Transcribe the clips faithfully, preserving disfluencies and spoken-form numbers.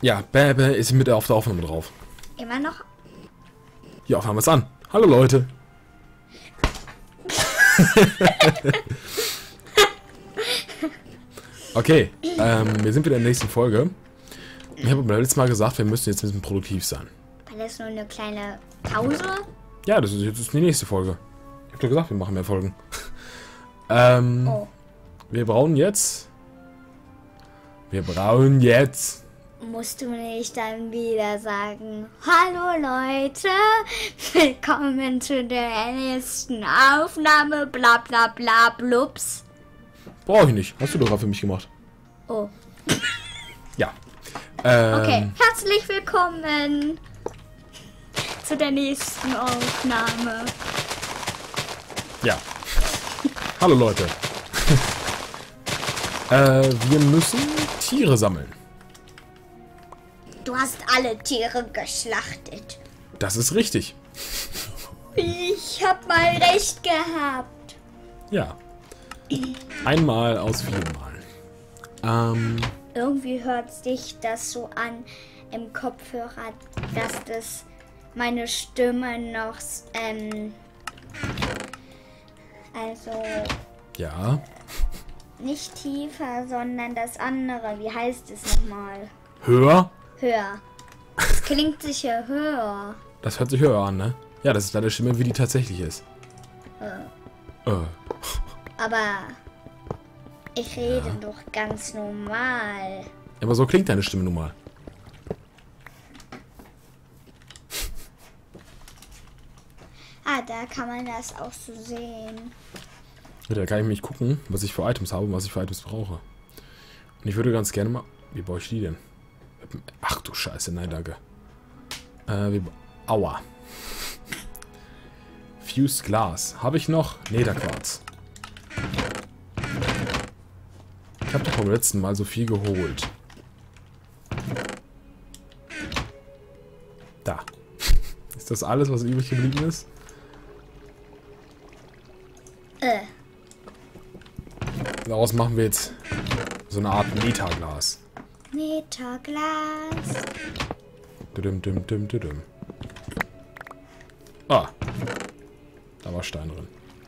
Ja, Bäbe ist mit auf der Aufnahme drauf. Immer noch? Ja, fangen wir es an. Hallo Leute. Okay, ähm, wir sind wieder in der nächsten Folge. Ich habe beim letzten Mal gesagt, wir müssen jetzt ein bisschen produktiv sein. War das nur eine kleine Pause? Ja, das ist jetzt die nächste Folge. Ich habe doch gesagt, wir machen mehr Folgen. ähm, Oh. Wir brauchen jetzt... Wir brauchen jetzt... Musst du nicht dann wieder sagen, hallo Leute, willkommen zu der nächsten Aufnahme, bla bla bla blups. Brauche ich nicht. Hast du doch gerade für mich gemacht. Oh, Ja. Ähm, okay, herzlich willkommen zu der nächsten Aufnahme. Ja. Hallo Leute. äh, wir müssen Tiere sammeln. Du hast alle Tiere geschlachtet. Das ist richtig. Ich hab mal recht gehabt. Ja. Einmal aus vielen Mal. Ähm, Irgendwie hört sich das so an im Kopfhörer, dass das meine Stimme noch, ähm, also ja. nicht tiefer, sondern das andere. Wie heißt es nochmal? Höher? Höher. Es klingt sicher höher. Das hört sich höher an, ne? Ja, das ist deine Stimme, wie die tatsächlich ist. Äh. Äh. Aber ich rede doch ganz normal. Aber so klingt deine Stimme nun mal. Ah, da kann man das auch so sehen. Ja, da kann ich nämlich gucken, was ich für Items habe und was ich für Items brauche. Und ich würde ganz gerne mal... Wie baue ich die denn? Ach du Scheiße, nein, danke. Äh, wie... Aua. Fused Glass. Habe ich noch? Netherquarz. Ich habe doch beim letzten Mal so viel geholt. Da. Ist das alles, was übrig geblieben ist? Äh. Daraus machen wir jetzt so eine Art Netherglas. Netherglas. Düm, düm, düm, düm, düm. Ah. Da war Stein drin.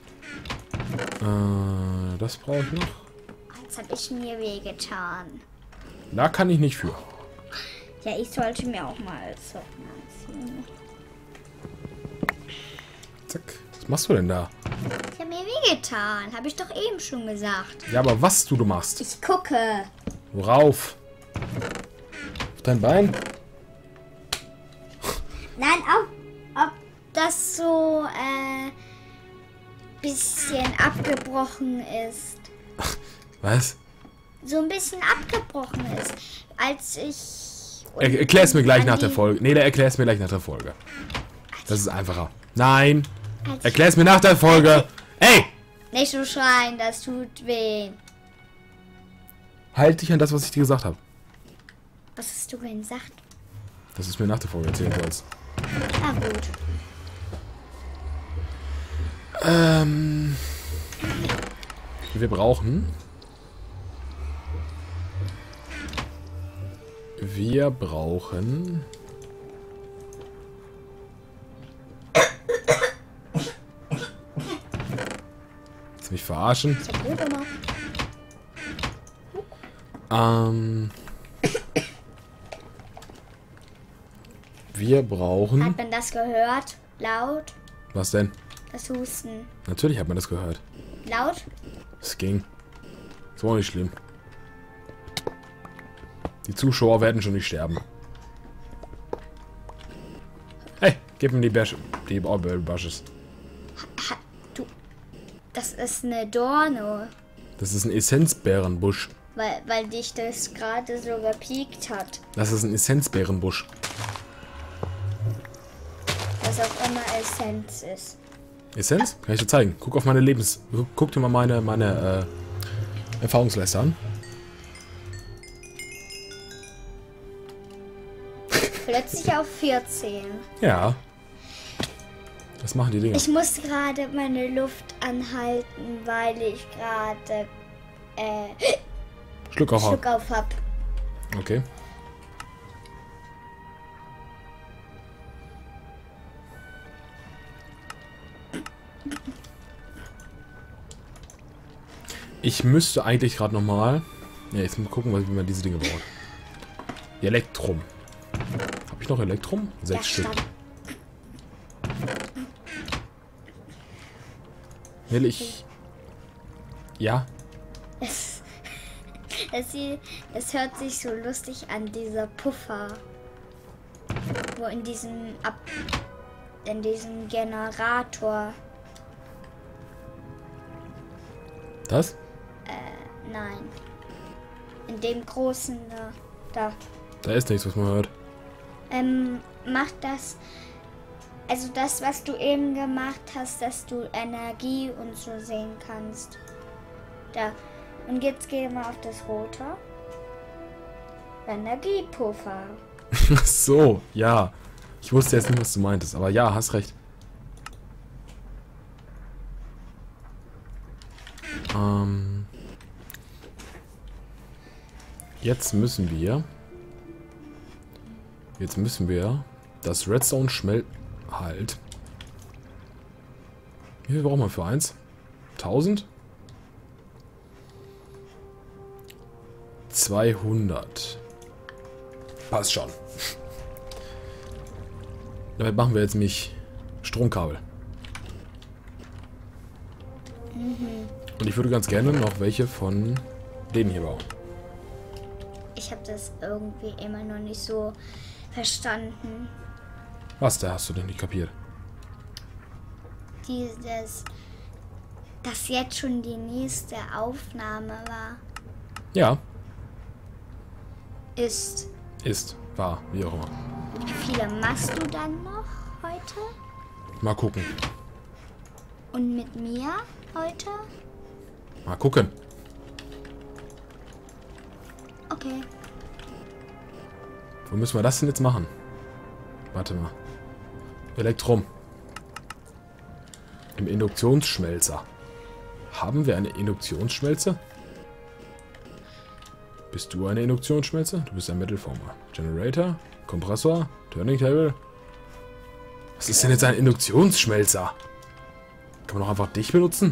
Äh, das brauche ich noch. Jetzt habe ich mir wehgetan. Da kann ich nicht für. Ja, ich sollte mir auch mal Socken anziehen. Zack. Was machst du denn da? Ich habe mir wehgetan. Habe ich doch eben schon gesagt. Ja, aber was du, du machst? Ich gucke. Worauf? Auf dein Bein? Nein, ob, ob das so äh, bisschen abgebrochen ist. Was? So ein bisschen abgebrochen ist. Als ich... Er erklär es mir gleich an nach der die- Folge. Nee, der erklär es mir gleich nach der Folge. Das ist einfacher. Nein! als Erklär es mir nach der Folge! Ey! Nicht so schreien, das tut weh. Halt dich an das, was ich dir gesagt habe. Was hast du denn gesagt? Das ist mir nach der Folge erzählen sollst. Ah, gut. Ähm... Wir brauchen... Wir brauchen... Willst du mich verarschen? Ich hab gut gemacht. Ähm... Wir brauchen... Hat man das gehört? Laut? Was denn? Das Husten. Natürlich hat man das gehört. Laut? Es ging. Das war auch nicht schlimm. Die Zuschauer werden schon nicht sterben. Hey, gib mir die Bäsche. Die Basches. Ha, du. Das ist eine Dorne. Das ist ein Essenzbärenbusch. Weil, weil dich das gerade so gepiekt hat. Das ist ein Essenzbärenbusch. Was auch immer Essenz ist. Essenz? Kann ich dir zeigen. Guck auf meine Lebens... Guck dir mal meine, meine äh, Erfahrungsleiste an. Plötzlich auf vierzehn. Ja. Was machen die Dinger? Ich muss gerade meine Luft anhalten, weil ich gerade äh, Schluck auf. Schluck auf hab. Okay. Ich müsste eigentlich gerade nochmal... Ja, jetzt mal gucken, wie man diese Dinge baut. Elektrum. Habe ich noch Elektrum? Sechs Stück. Stand. Will ich... Ja? Es, es, es hört sich so lustig an, dieser Puffer. Wo in diesem Ab... in diesem Generator... Das? Äh, nein. In dem großen da. Da. Da ist nichts, was man hört. Ähm, macht das... Also das, was du eben gemacht hast, dass du Energie und so sehen kannst. Da. Und jetzt geh mal auf das Rote. Energiepuffer. So, ja. Ich wusste jetzt nicht, was du meintest, aber ja, hast recht. Ähm. Jetzt müssen wir... Jetzt müssen wir das Redstone schmelzen. Halt. Wie viel brauchen wir für eins? tausend? zweihundert. Passt schon. Damit machen wir jetzt mich Stromkabel. Mhm. Und ich würde ganz gerne noch welche von denen hier bauen. Ich habe das irgendwie immer noch nicht so verstanden. Was, da hast du denn nicht kapiert? Dieses, dass jetzt schon die nächste Aufnahme war, Ja, ist. ist, war, wie auch immer. Wie viele machst du dann noch heute? Mal gucken. Und mit mir heute? Mal gucken. Okay. Wo müssen wir das denn jetzt machen? Warte mal. Elektrum. Im Induktionsschmelzer. Haben wir eine Induktionsschmelze? Bist du eine Induktionsschmelze? Du bist ein Metalformer. Generator, Kompressor, Turning Table. Was ist denn jetzt ein Induktionsschmelzer? Kann man doch einfach dich benutzen?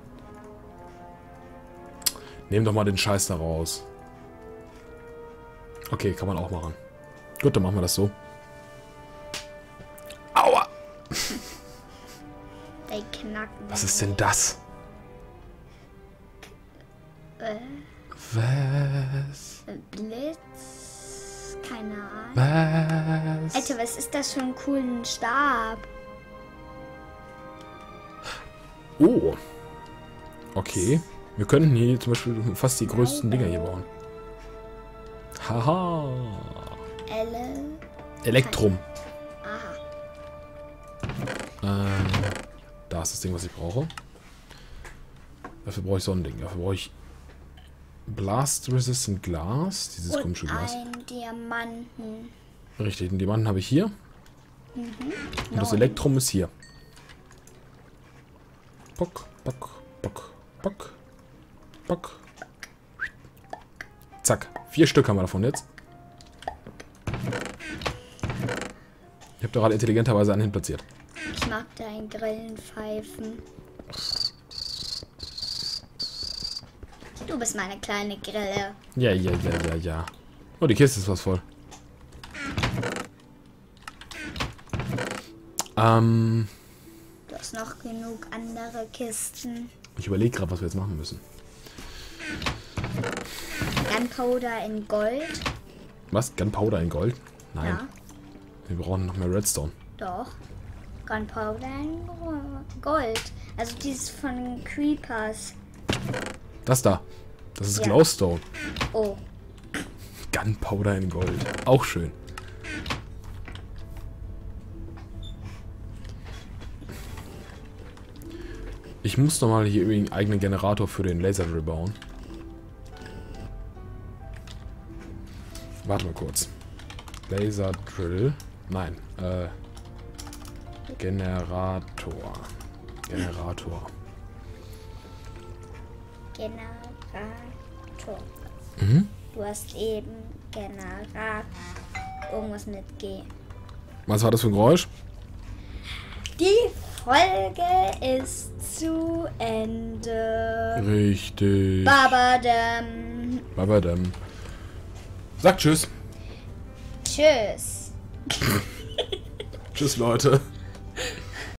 Nehm doch mal den Scheiß da raus. Okay, kann man auch machen. Gut, dann machen wir das so. Aua! Die knacken. Was ist denn das? Äh, Was? Blitz? Keine Ahnung. Was? Alter, was ist das für ein coolen Stab? Oh. Okay. Wir könnten hier zum Beispiel fast die größten Dinger hier bauen. Haha. Elle. Elektrum. Aha. Ähm, da ist das Ding, was ich brauche. Dafür brauche ich so ein Ding. Dafür brauche ich Blast Resistant Glas. Dieses Und komische Glas. ein Diamanten. Richtig, den Diamanten habe ich hier. Mhm. Und das Neun. Elektrum ist hier. Bock, bock, bock, bock, bock. Zack. Vier Stück haben wir davon jetzt. Ich habe da gerade intelligenterweise einen hin platziert. Ich mag dein Grillenpfeifen. Du bist meine kleine Grille. Ja, ja, ja, ja, ja. Oh, die Kiste ist was voll. Ähm, Du hast noch genug andere Kisten. ich überlege gerade, was wir jetzt machen müssen. Gunpowder in Gold. Was? Gunpowder in Gold? Nein. Ja, Wir brauchen noch mehr Redstone. doch. Gunpowder in Gold. Also dieses von Creepers. Das da. Das ist Ja. Glowstone. Oh. Gunpowder in Gold. Auch schön. Ich muss nochmal hier irgendwie einen eigenen Generator für den Laserdrill bauen. Warte mal kurz. Laserdrill. Nein. Äh. Generator. Generator. Generator. Mhm. Du hast eben Generator. Irgendwas mit G. Was war das für ein Geräusch? Die Folge ist zu Ende. Richtig. Babadam. Babadam. Sag tschüss. Tschüss. Tschüss, Leute.